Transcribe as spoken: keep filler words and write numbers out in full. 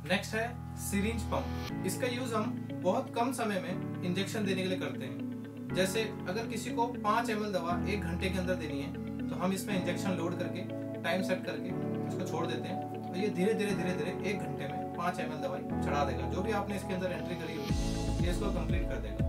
Next है syringe pump. इसका use हम बहुत कम समय में इंजेक्शन देने के लिए करते हैं। जैसे अगर किसी को पाँच एम एल दवा एक घंटे के अंदर देनी है तो हम इसमें इंजेक्शन लोड करके टाइम सेट करके उसको छोड़ देते हैं और ये धीरे धीरे धीरे धीरे एक घंटे में पाँच एम एल दवाई चढ़ा देगा। जो भी आपने इसके अंदर एंट्री करी होगी ये इसको कंप्लीट कर देगा।